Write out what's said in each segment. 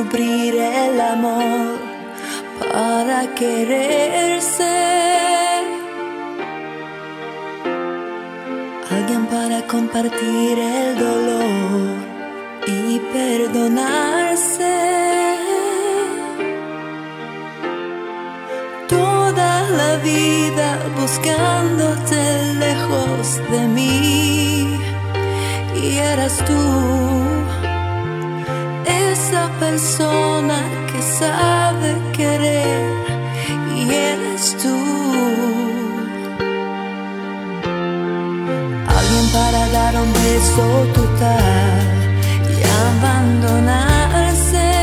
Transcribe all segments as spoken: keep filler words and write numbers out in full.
descubrir el amor para quererse. Alguien para compartir el dolor y perdonarse. Toda la vida buscándote lejos de mí, y eras tú, esa persona que sabe querer, y eres tú. Alguien para dar un beso total y abandonarse.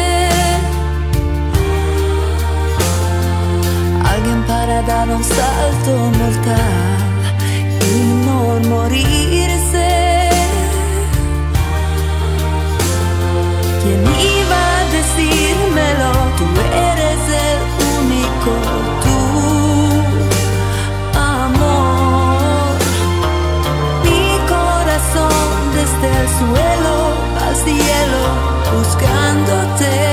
Alguien para dar un salto mortal y no morirse. ¿Quién iba a decírmelo? Tú eres el único, tú, amor. Mi corazón desde el suelo al cielo buscándote.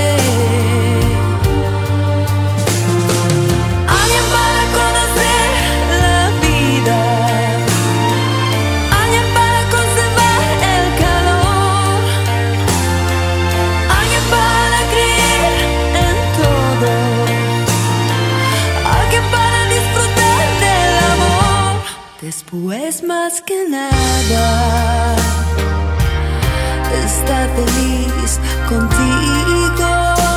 Después más que nada, estar feliz contigo,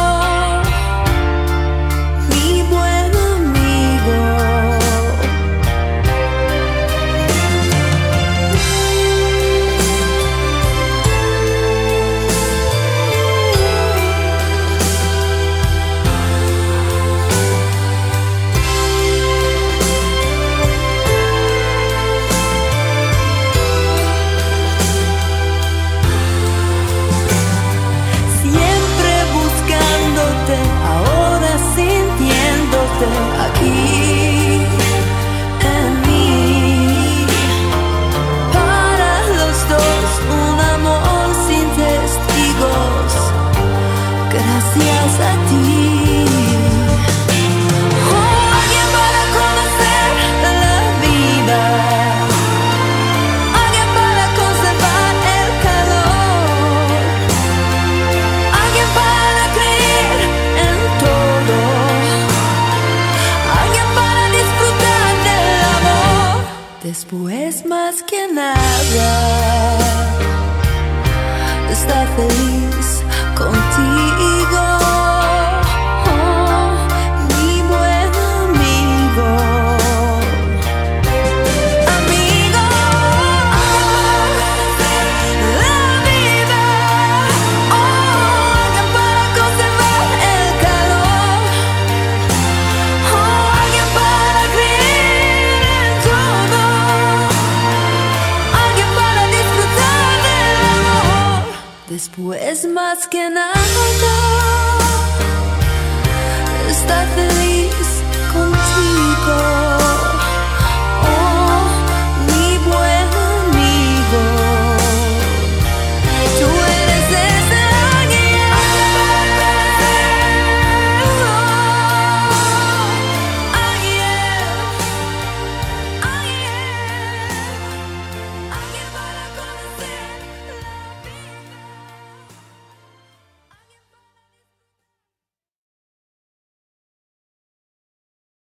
mi buen amigo. Aquí en mí, para los dos un amor sin testigos, gracias a ti. Oh, alguien para conocer la vida, alguien para conservar el calor, alguien para creer en todo. Después más que nada, estar feliz contigo, oh, mi buen amigo. Amigo, oh, la vida, oh, alguien para conservar el calor, oh, alguien para creer en todo. Después más que nada.